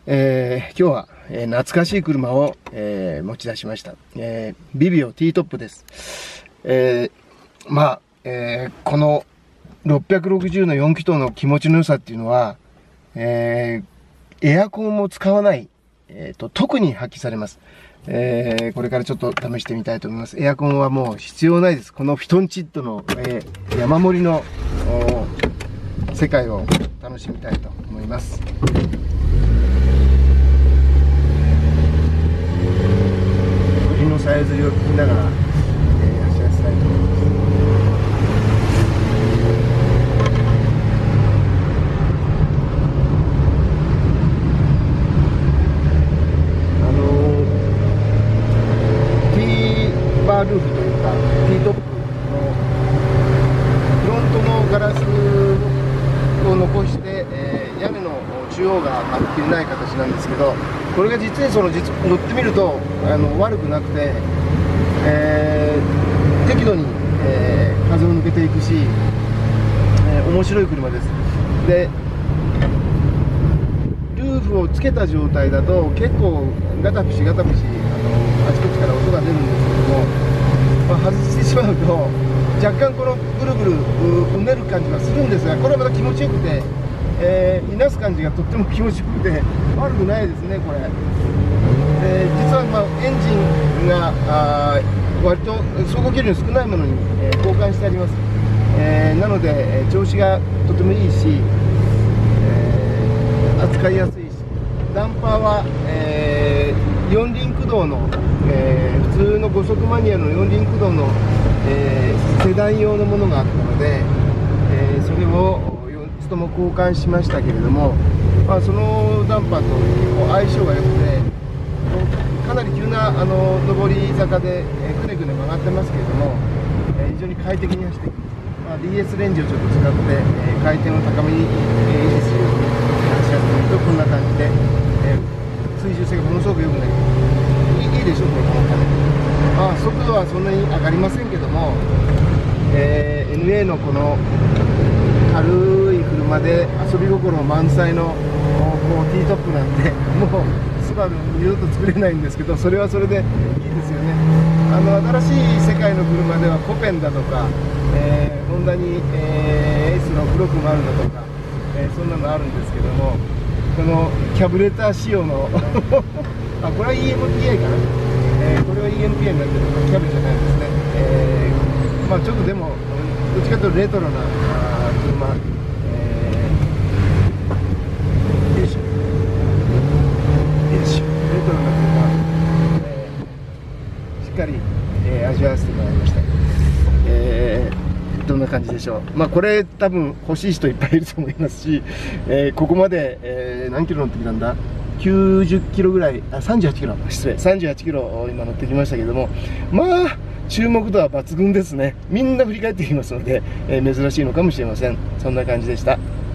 今日は、懐かしい車を、持ち出しました。ビビオ T トップです。この660の4気筒の気持ちの良さっていうのは、エアコンも使わない、特に発揮されます。これからちょっと試してみたいと思います。エアコンはもう必要ないです。このフィトンチッドの、山盛りの世界を楽しみたいと思います。鳥のさえずりを聞きながら、走らせたいと思います。バールーフというか T トップのフロントのガラスを残して、屋根の中央が切れない形なんですけど、これが実に乗ってみると悪くなくて、適度に、風を抜けていくし、面白い車です。でルーフをつけた状態だと結構ガタプシガタプシあちこちから音が出るんですけども、外してしまうと若干このぐるぐるうねる感じがするんですが、これはまた気持ちよくて、いなす感じがとっても気持ちよくて悪くないですねこれ。実はエンジンが割と走行距離の少ないものに、交換してあります。なので調子がとてもいいし、扱いやすいし、ダンパーは、4輪駆動の、普通の5速マニュアルの4輪駆動の、セダン用のものがあったので、それを4つとも交換しましたけれども、そのダンパーと結構相性が良くて、かなり急な上り坂で、くねくね曲がってますけれども、非常に快適に走っていく。DS レンジをちょっと使って、回転を高めに維持するように走らせてみるとこんな感じで、追従性がものすごく良くなります。いいでしょうこの速度はそんなに上がりませんけども、NA のこの軽い車で遊び心満載のT トップなんてもうスバル二度と作れないんですけど、それはそれでいいですよね。新しい世界の車ではコペンだとか、ホンダに、S660だとか、そんなのあるんですけども、このキャブレター仕様のこれは EMPA かな、これは EMPA になってるのかキャブじゃないですね。ちょっとでもどっちかというとレトロな車、よいしょよいしょ、レトロな車、しっかり、味わわせてもらいました。どんな感じでしょう。これ多分欲しい人いっぱいいると思いますし、ここまで、何キロ乗ってきたんだ、90キロぐらい、38キロ、失礼、38キロ今乗ってきましたけども、注目度は抜群ですね。みんな振り返ってきますので、珍しいのかもしれません。そんな感じでした。